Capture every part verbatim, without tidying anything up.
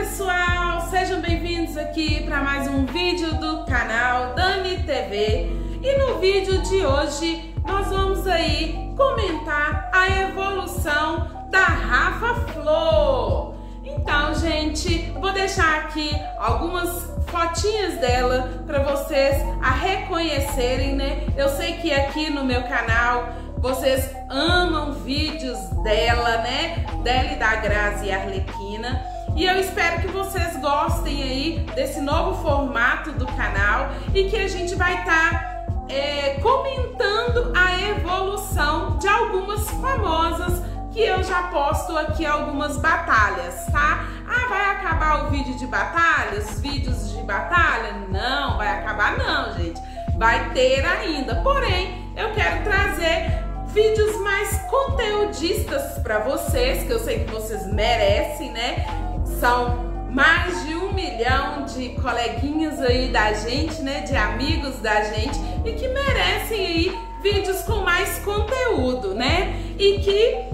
pessoal, sejam bem-vindos aqui para mais um vídeo do canal Dani T V. E no vídeo de hoje nós vamos aí comentar a evolução da Rafa Flor. Então, gente, vou deixar aqui algumas fotinhas dela para vocês a reconhecerem, né? Eu sei que aqui no meu canal vocês amam vídeos dela, né? Dela e da Grazi e Arlequina. E eu espero que vocês gostem aí desse novo formato do canal e que a gente vai estar tá, é, comentando a evolução de algumas famosas que eu já posto aqui algumas batalhas, tá? Ah, vai acabar o vídeo de batalhas? Os vídeos de batalha? Não, vai acabar não, gente. Vai ter ainda. Porém, eu quero trazer vídeos mais conteudistas para vocês, que eu sei que vocês merecem, né? São mais de um milhão de coleguinhas aí da gente, né? De amigos da gente e que merecem aí vídeos com mais conteúdo, né? E que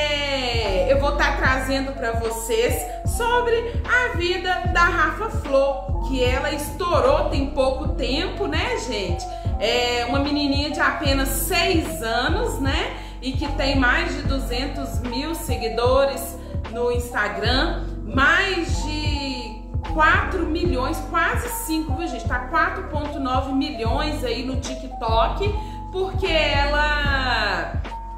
é, eu vou estar tá trazendo para vocês sobre a vida da Rafa Flor, que ela estourou tem pouco tempo, né, gente? É uma menininha de apenas seis anos, né? E que tem mais de duzentos mil seguidores no Instagram, mais de quatro milhões, quase cinco, viu, gente? Tá quatro vírgula nove milhões aí no TikTok, porque ela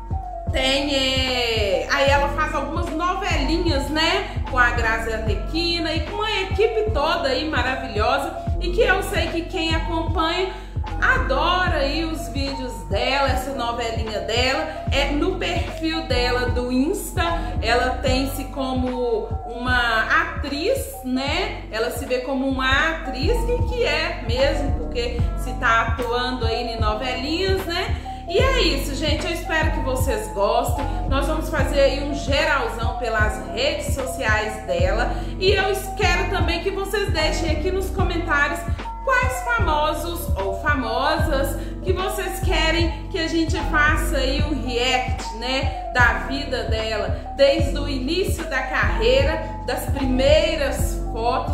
tem, é... aí ela faz algumas novelinhas, né? Com a Grazi Arlequina e com a equipe toda aí maravilhosa, e que eu sei que quem acompanha adora aí os vídeos dela, essa novelinha dela. É no perfil dela do Insta, ela tem-se como uma atriz, né? Ela se vê como uma atriz, e que é mesmo, porque se tá atuando aí em novelinhas, né? E é isso, gente, eu espero que vocês gostem. Nós vamos fazer aí um geralzão pelas redes sociais dela, e eu quero também que vocês deixem aqui nos comentários quais famosos ou famosas que vocês querem que a gente faça aí um react, né, da vida dela, desde o início da carreira, das primeiras fotos.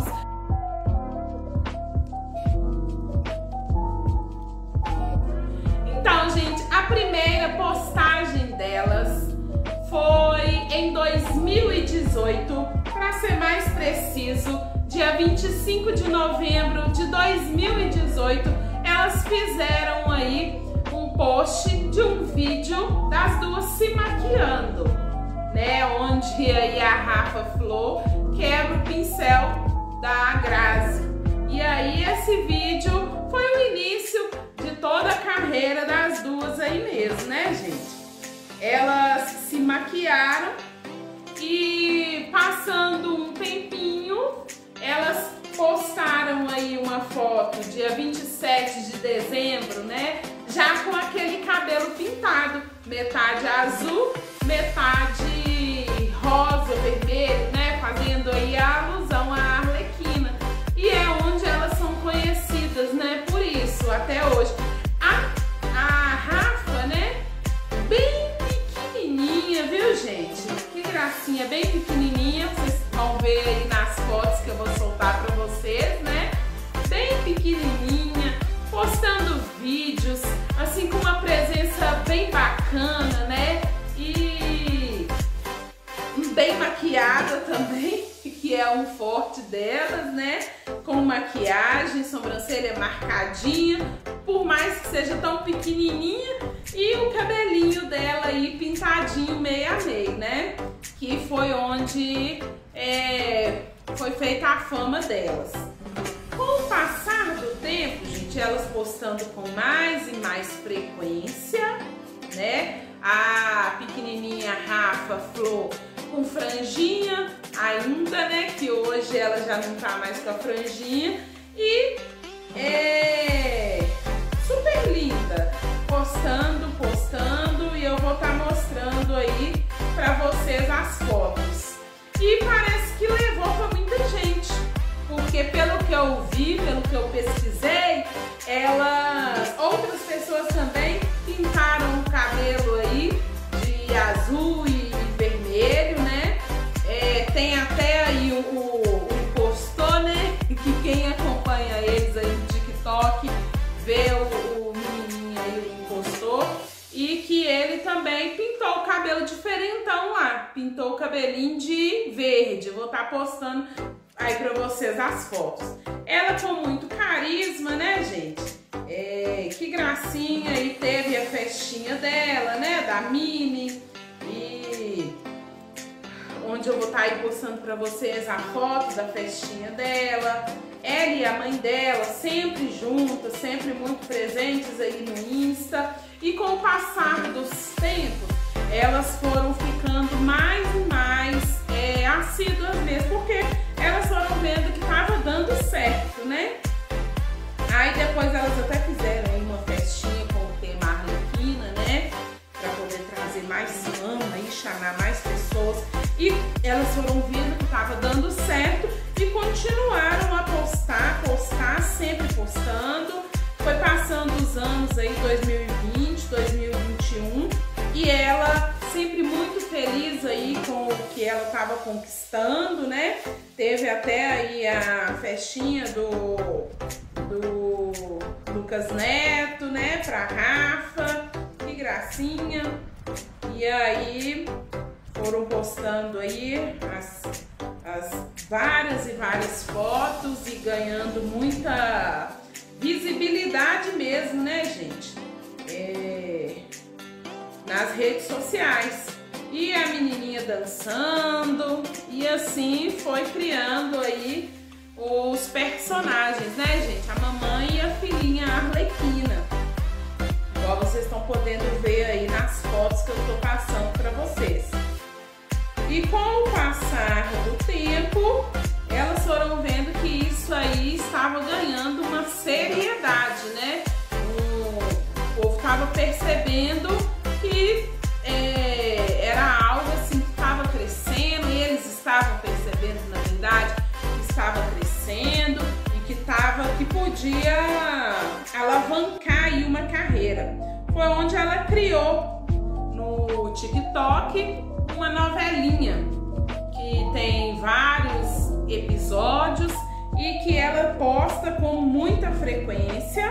Então, gente, a primeira postagem delas foi em dois mil e dezoito, para ser mais preciso, dia vinte e cinco de novembro de dois mil e dezoito, elas fizeram aí um post de um vídeo das duas se maquiando, né? Onde aí a Rafa Flor quebra o pincel da Grazi. E aí esse vídeo foi o início de toda a carreira das duas aí mesmo, né, gente? Elas se maquiaram e, passando um tempinho, elas postaram aí uma foto dia vinte e sete de dezembro, né? Já com aquele cabelo pintado, metade azul, metade rosa, vermelho, né? Fazendo aí a alusão à Arlequina. E é onde elas são conhecidas, né? Por isso, até hoje. A, a Rafa, né? Bem pequenininha, viu, gente? Que gracinha, bem pequenininha. Vocês vão ver aí nas fotos que eu vou soltar pra vocês, né? Bem pequenininha, postando vídeos, assim, com uma presença bem bacana, né? E bem maquiada também, que é um forte delas, né? Com maquiagem, sobrancelha marcadinha, por mais que seja tão pequenininha, e o cabelinho dela aí pintadinho meio a meio, né? Que foi onde é, foi feita a fama delas. Com o passar do tempo, gente, elas postando com mais e mais frequência, né? A pequenininha Rafa Flor com franjinha ainda, né? Que hoje ela já não tá mais com a franjinha. E é super linda, postando, postando, e eu vou estar mostrando aí pra vocês as fotos. E parece que levou pra muita gente, porque pelo que eu vi, pelo que eu pesquisei, elas, outras pessoas também pintaram o cabelo aí de azul e vermelho, né? É, tem até aí o, o ver o, o menininho aí, ele postou, e que ele também pintou o cabelo diferentão lá, pintou o cabelinho de verde. Eu vou estar postando aí pra vocês as fotos. Ela com muito carisma, né, gente? É, que gracinha, e teve a festinha dela, né, da Mini, e onde eu vou estar aí postando pra vocês a foto da festinha dela. Ela e a mãe dela sempre juntas, sempre muito presentes aí no Insta. E com o passar dos tempos, elas foram ficando mais e mais é, assíduas mesmo, porque elas foram vendo que estava dando certo, né? Aí depois elas até fizeram aí uma festinha com o tema Arlequina, né? Pra poder trazer mais fama e chamar mais pessoas. E elas foram vendo que estava dando certo e continuaram a postar, postar, sempre postando. Foi passando os anos aí, dois mil e vinte, dois mil e vinte e um, e ela sempre muito feliz aí com o que ela estava conquistando, né? Teve até aí a festinha do, do Lucas Neto, né? Pra Rafa, que gracinha. E aí foram postando aí as, as várias e várias fotos e ganhando muita visibilidade mesmo, né, gente? É, nas redes sociais. E a menininha dançando, e assim foi criando aí os personagens, né, gente? A mamãe e a filhinha Arlequina. Igual vocês estão podendo ver aí nas fotos que eu tô passando para vocês. E com o passar do tempo, elas foram vendo que isso aí estava ganhando uma seriedade, né? O povo estava percebendo que é, era algo assim que estava crescendo, e eles estavam percebendo, na verdade, que estava crescendo e que, tava, que podia alavancar aí uma carreira. Foi onde ela criou no TikTok uma novelinha que tem vários episódios e que ela posta com muita frequência.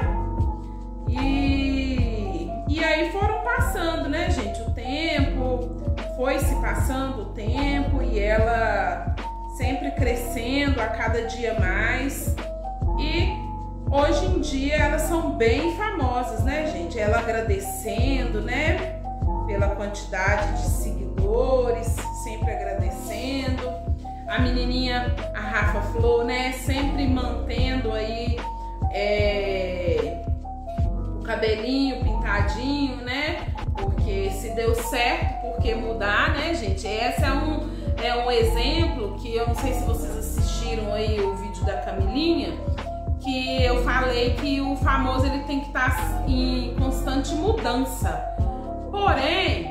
E, e aí foram passando, né, gente, o tempo, foi se passando o tempo e ela sempre crescendo a cada dia mais. E hoje em dia elas são bem famosas, né, gente? Ela agradecendo, né, pela quantidade de seguidores, sempre agradecendo. A menininha, a Rafa Flor, né, sempre mantendo aí é, o cabelinho pintadinho, né, porque se deu certo, por que mudar, né, gente? Esse é um, é um exemplo que eu não sei se vocês assistiram aí o vídeo da Camilinha, que eu falei que o famoso ele tem que estar em constante mudança. Porém,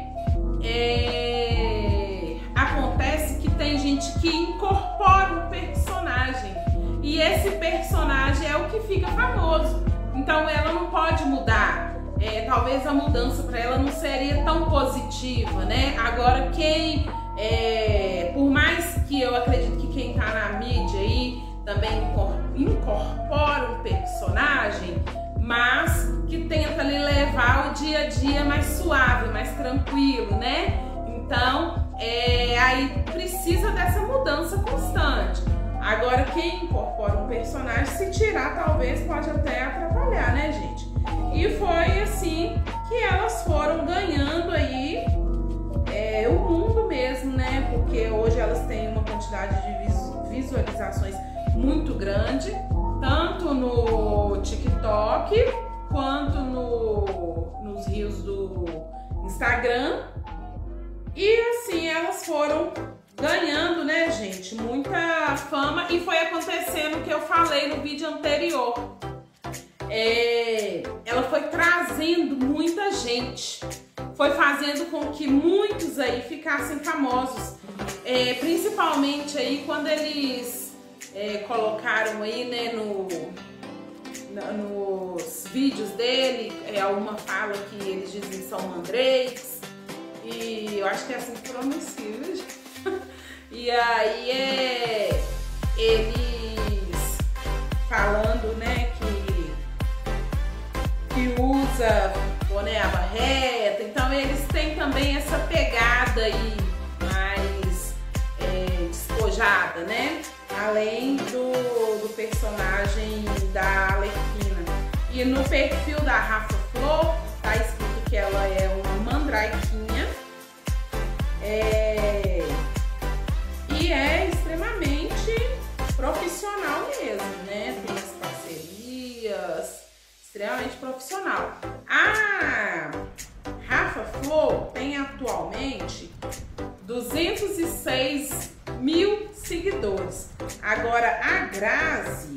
é, acontece que tem gente que incorpora um personagem e esse personagem é o que fica famoso. Então ela não pode mudar. É, talvez a mudança para ela não seria tão positiva, né? Agora quem, é, por mais que eu acredito que quem tá na mídia aí também incorpora um personagem, mas que tenta lhe levar o dia a dia mais suave, mais tranquilo, né? Então, é, aí precisa dessa mudança constante. Agora, quem incorpora um personagem, se tirar, talvez pode até atrapalhar, né, gente? E foi assim que elas foram ganhando aí é, o mundo mesmo, né? Porque hoje elas têm uma quantidade de visualizações muito grande, tanto no TikTok quanto no, nos reels do Instagram. E assim elas foram ganhando, né, gente, muita fama, e foi acontecendo o que eu falei no vídeo anterior. É, ela foi trazendo muita gente, foi fazendo com que muitos aí ficassem famosos, é, principalmente aí quando eles É, colocaram aí, né, no, na, nos vídeos dele, é, alguma fala que eles dizem que são mandrakes, e eu acho que é assim que pronuncia. E aí é eles falando, né, que também essa pegada aí mais é, despojada, né? Além do, do personagem da Arlequina. E no perfil da Rafa Flor tá escrito que ela é uma mandraiquinha. É, e é extremamente profissional mesmo, né? Tem as parcerias, extremamente profissional. A Rafa Flor tem atualmente duzentos e seis mil seguidores. Agora a Grazi,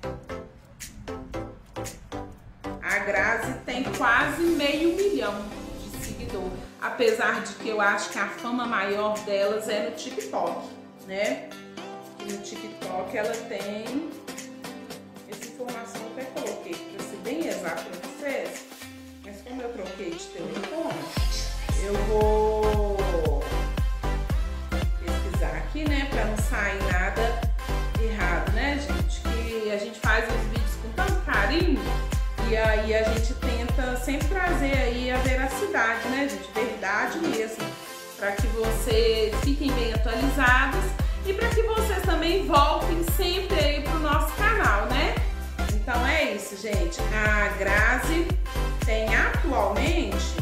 a Grazi tem quase meio milhão de seguidores. Apesar de que eu acho que a fama maior delas é no TikTok, né? No TikTok ela tem, essa informação eu até coloquei para ser bem exato para vocês, mas como eu troquei de telefone, eu vou pesquisar aqui, né, para não sair nada errado, né, gente? Que a gente faz os vídeos com tanto carinho e aí a gente tenta sempre trazer aí a veracidade, né, gente? Verdade mesmo, para que vocês fiquem bem atualizados e para que vocês também voltem sempre aí pro nosso canal, né? Então é isso, gente. A Grazi tem atualmente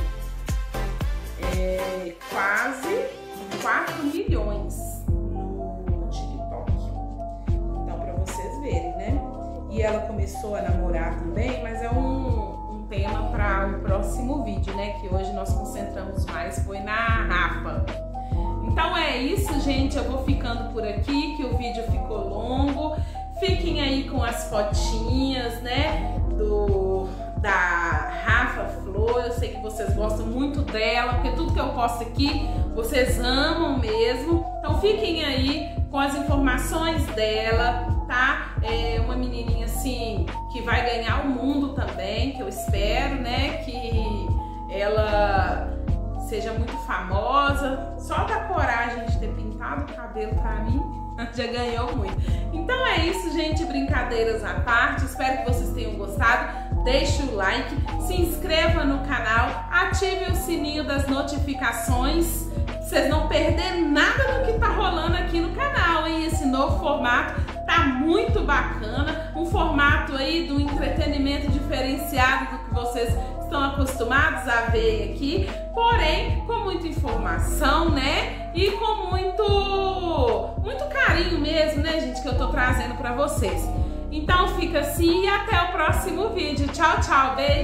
é, quase quatro milhões no TikTok. Então, para vocês verem, né? E ela começou a namorar também, mas é um, um tema para o um próximo vídeo, né? Que hoje nós concentramos mais, foi na Rafa. Então é isso, gente. Eu vou ficando por aqui, que o vídeo ficou longo. Fiquem aí com as fotinhas, né? Do, da Rafa Flor. Eu sei que vocês gostam muito dela, porque tudo que eu posto aqui, vocês amam mesmo. Então fiquem aí com as informações dela, tá? É uma menininha assim que vai ganhar o mundo também, que eu espero, né? Que ela seja muito famosa. Só da coragem de ter pintado o cabelo pra mim já ganhou muito. Então é isso, gente, brincadeiras à parte, espero que vocês tenham gostado. Deixe o like, se inscreva no canal, ative o sininho das notificações pra vocês não perderem nada do que tá rolando aqui no canal, hein? Esse novo formato tá muito bacana, um formato aí do entretenimento diferenciado do que vocês estão acostumados a ver aqui, porém com muita informação, né? E com muito, muito carinho mesmo, né, gente, que eu tô trazendo pra vocês. Então fica assim e até o próximo vídeo. Tchau, tchau, beijo!